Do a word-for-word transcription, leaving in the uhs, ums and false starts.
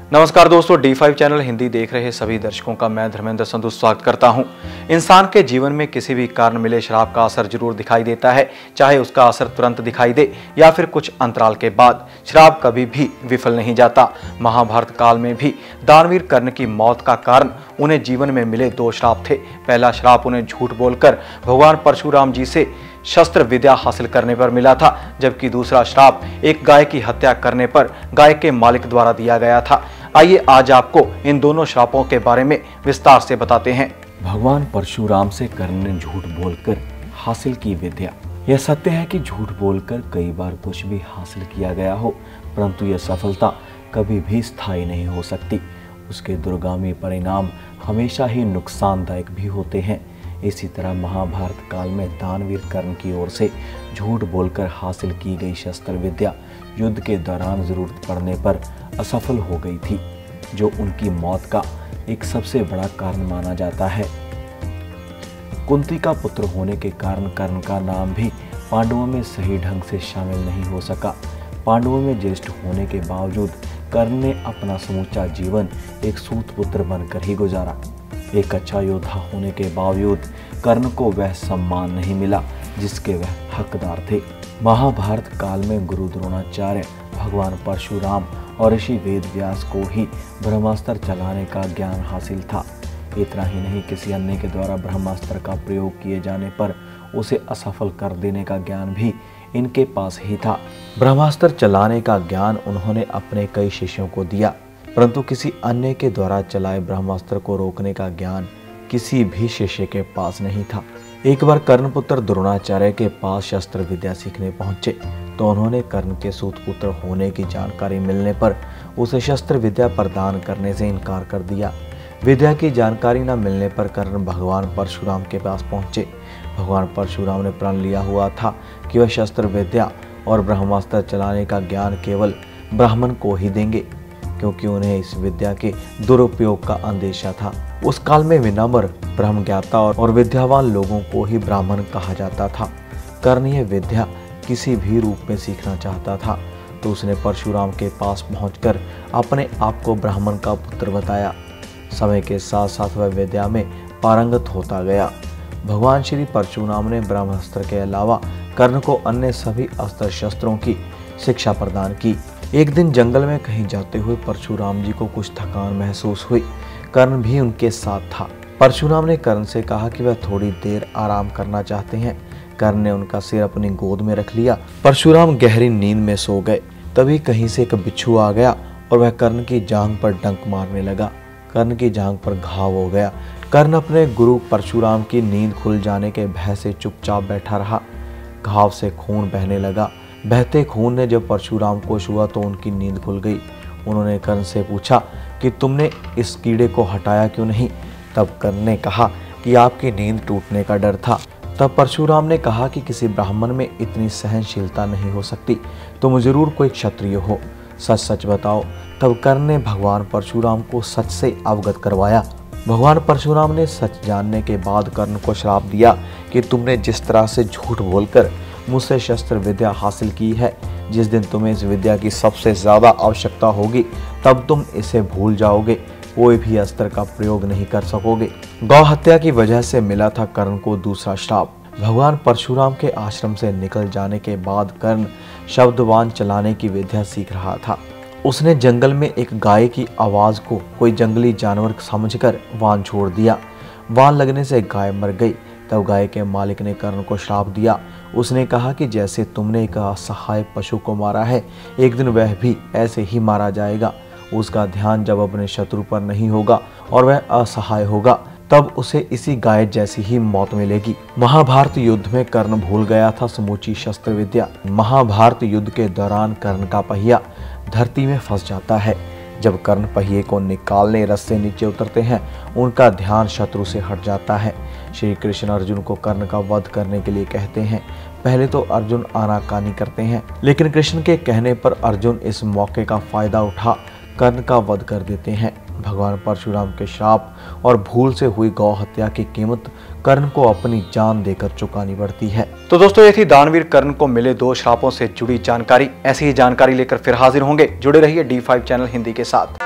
नमस्कार दोस्तों, D five channel Hindi देख रहे सभी दर्शकों का मैं धर्मेंद्र संधू स्वागत करता हूं। इंसान के जीवन में किसी भी कारण मिले श्राप का असर जरूर दिखाई देता है, चाहे उसका असर तुरंत दिखाई दे या फिर कुछ अंतराल के बाद। श्राप कभी भी विफल नहीं जाता। महाभारत काल में भी दानवीर कर्ण की मौत का कारण उन्हें जीवन में मिले दो श्राप थे। पहला श्राप उन्हें झूठ बोलकर भगवान परशुराम जी से शस्त्र विद्या हासिल करने पर मिला था, जबकि दूसरा श्राप एक गाय की हत्या करने पर गाय के मालिक द्वारा दिया गया था। आइए आज आपको इन दोनों श्रापों के बारे में विस्तार से बताते हैं। भगवान परशुराम से कर्ण ने झूठ बोलकर हासिल की विद्या। यह सत्य है कि झूठ बोलकर कई बार कुछ भी हासिल किया गया हो, परंतु यह सफलता कभी भी स्थायी नहीं हो सकती। उसके दूरगामी परिणाम हमेशा ही नुकसानदायक भी होते हैं। इसी तरह महाभारत काल में दानवीर कर्ण की ओर से झूठ बोलकर हासिल की गई शस्त्र विद्या युद्ध के दौरान जरूरत पड़ने पर असफल हो गई थी, जो उनकी मौत का एक सबसे बड़ा कारण माना जाता है। कुंती का पुत्र होने के कारण कर्ण का नाम भी पांडवों में सही ढंग से शामिल नहीं हो सका। पांडवों में ज्येष्ठ होने के बावजूद कर्ण ने अपना समूचा जीवन एक सूत पुत्र बनकर ही गुजारा। एक अच्छा योद्धा होने के बावजूद कर्ण को वह सम्मान नहीं मिला जिसके वह हकदार थे। महाभारत काल में गुरु द्रोणाचार्य, भगवान परशुराम और ऋषि वेद व्यास को ही ब्रह्मास्त्र चलाने का ज्ञान हासिल था। इतना ही नहीं, किसी अन्य के द्वारा ब्रह्मास्त्र का प्रयोग किए जाने पर उसे असफल कर देने का ज्ञान भी इनके पास ही था। ब्रह्मास्त्र चलाने का ज्ञान उन्होंने अपने कई शिष्यों को दिया, परंतु किसी अन्य के द्वारा चलाए ब्रह्मास्त्र को रोकने का ज्ञान किसी भी शिष्य के पास नहीं था। एक बार कर्णपुत्र द्रोणाचार्य के पास शस्त्र विद्या सीखने पहुंचे तो उन्होंने कर्ण के सूतपुत्र होने की जानकारी मिलने पर उसे शस्त्र विद्या प्रदान करने से इनकार कर दिया। विद्या की जानकारी न मिलने पर कर्ण भगवान परशुराम के पास पहुंचे। भगवान परशुराम ने प्रण लिया हुआ था कि वह शस्त्र विद्या और ब्रह्मास्त्र चलाने का ज्ञान केवल ब्राह्मण को ही देंगे, क्योंकि उन्हें इस विद्या के दुरुपयोग का अंदेशा था। उस काल में विनम्र, ब्रह्मज्ञाता और विद्यावान लोगों को ही ब्राह्मण कहा जाता था। कर्ण यह विद्या किसी भी रूप में सीखना चाहता था, तो उसने परशुराम के पास पहुंचकर अपने आप को ब्राह्मण का पुत्र बताया। समय के साथ साथ वह विद्या में पारंगत होता गया। भगवान श्री परशुराम ने ब्रह्मास्त्र के अलावा कर्ण को अन्य सभी अस्त्र शस्त्रों की शिक्षा प्रदान की। एक दिन जंगल में कहीं जाते हुए परशुराम जी को कुछ थकान महसूस हुई। कर्ण भी उनके साथ था। परशुराम ने कर्ण से कहा कि वह थोड़ी देर आराम करना चाहते हैं। कर्ण ने उनका सिर अपनी गोद में रख लिया। परशुराम गहरी नींद में सो गए। तभी कहीं से एक बिच्छू आ गया और वह कर्ण की जांघ पर डंक मारने लगा। कर्ण की जांघ पर घाव हो गया। कर्ण अपने गुरु परशुराम की नींद खुल जाने के भय से चुपचाप बैठा रहा। घाव से खून बहने लगा। बहते खून ने जब परशुराम को छुआ तो उनकी नींद खुल गई। उन्होंने कर्ण से पूछा कि तुमने इस कीड़े को हटाया क्यों नहीं? तब कर्ण ने कहा कि आपकी नींद टूटने का डर था। तब परशुराम ने कहा कि किसी ब्राह्मण में इतनी सहनशीलता नहीं हो सकती, तुम जरूर कोई क्षत्रिय हो, सच सच बताओ। तब कर्ण ने भगवान परशुराम को सच से अवगत करवाया। भगवान परशुराम ने सच जानने के बाद कर्ण को श्राप दिया कि तुमने जिस तरह से झूठ बोलकर मुझसे शस्त्र विद्या हासिल की है, जिस दिन तुम्हें इस विद्या की सबसे ज्यादा आवश्यकता होगी तब तुम इसे भूल जाओगे, कोई भी अस्त्र का प्रयोग नहीं कर सकोगे। गौ हत्या की वजह से मिला था कर्ण को दूसरा श्राप। भगवान परशुराम के आश्रम से निकल जाने के बाद कर्ण शब्दवान चलाने की विद्या सीख रहा था। उसने जंगल में एक गाय की आवाज को कोई जंगली जानवर समझकर वान छोड़ दिया। वान लगने से गाय मर गई। तब गाय के मालिक ने कर्ण को श्राप दिया। उसने कहा कि जैसे तुमने एक असहाय पशु को मारा है, एक दिन वह भी ऐसे ही मारा जाएगा। उसका ध्यान जब अपने शत्रु पर नहीं होगा और वह असहाय होगा, तब उसे इसी गाय जैसी ही मौत मिलेगी। महाभारत युद्ध में कर्ण भूल गया था समूची शस्त्र विद्या। महाभारत युद्ध के दौरान कर्ण का पहिया धरती में फंस जाता है। जब कर्ण पहिए को निकालने रथ से नीचे उतरते हैं, उनका ध्यान शत्रु से हट जाता है। श्री कृष्ण अर्जुन को कर्ण का वध करने के लिए कहते हैं। पहले तो अर्जुन आनाकानी करते हैं, लेकिन कृष्ण के कहने पर अर्जुन इस मौके का फायदा उठा कर्ण का वध कर देते हैं। भगवान परशुराम के श्राप और भूल से हुई गौ हत्या की कीमत कर्ण को अपनी जान देकर चुकानी पड़ती है। तो दोस्तों, ये थी दानवीर कर्ण को मिले दो श्रापों से जुड़ी जानकारी। ऐसी ही जानकारी लेकर फिर हाजिर होंगे। जुड़े रहिए डी फाइव चैनल हिंदी के साथ।